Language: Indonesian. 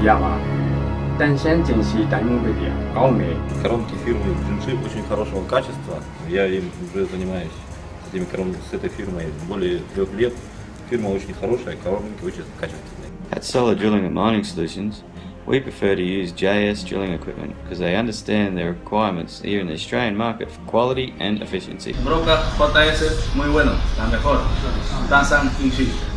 ява. Теншен тенши тайму бедия. Кауме. Коронки фирмы renjinshi очень хорошего качества. Я им уже занимаюсь с этой фирмой более 3 лет. Фирма очень хорошая, коронки очень качественные. At Solar Drilling and Mining Solutions, we prefer to use JS drilling equipment because they understand their requirements here in the Australian market for quality and efficiency. Broca JS muy bueno, la mejor. Danzan renjinshi.